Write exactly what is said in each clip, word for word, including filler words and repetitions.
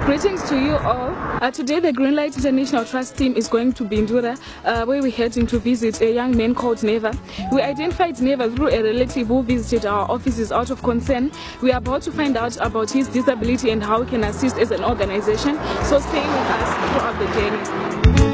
Greetings to you all. Uh, today the Greenlight International Trust team is going to Bindura, uh, where we're heading to visit a young man called Neva. We identified Neva through a relative who visited our offices out of concern. We are about to find out about his disability and how we can assist as an organization. So stay with us throughout the journey.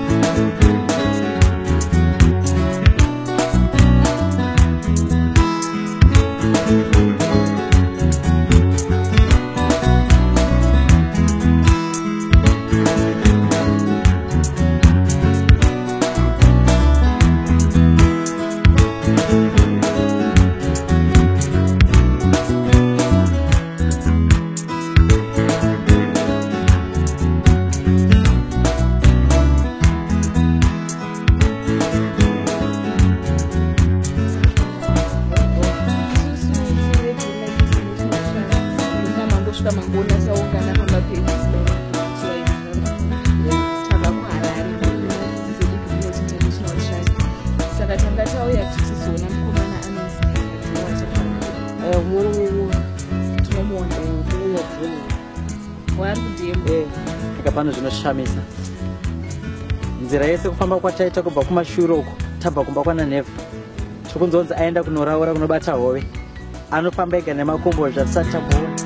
Pano zvinoshamisa nzira yese kufamba kwataita kubva kumashure uko tabva kumba kwana Neva chokunzonzi aenda kunoraura kunobata hove anofamba ega nemakombo zvatisati takuona.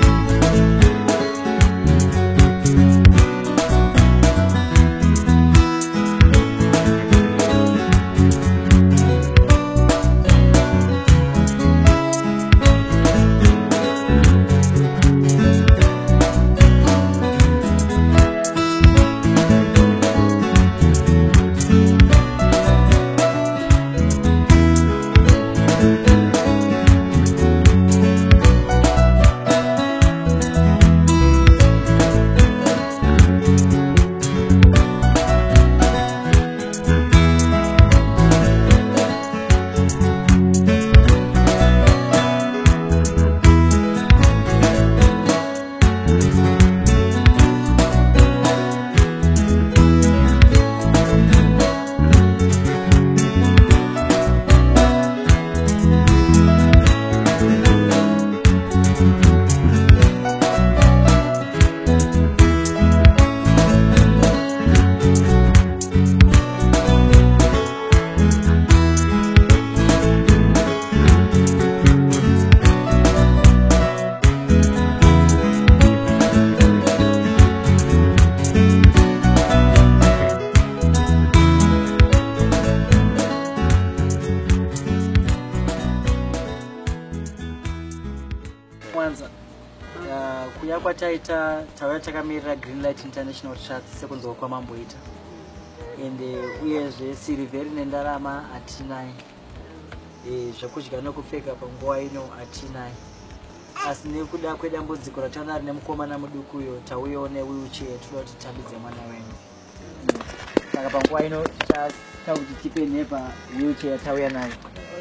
Kuya kwataita tauya takamirira Greenlight International Trust sekunzwa kwamamboita ende uyezve sirivheri nendarama hatinai, e, zvekudya nokupfeka panguva ino hatinai, asi nekuda kwedambudziko rataona rine mukomana mudukuyo tauyawo newheelchair toda kuti tambidze mwana wenyu. Saka panguva ino tichataura kuti tipe Neva wheelchair tauya nayo.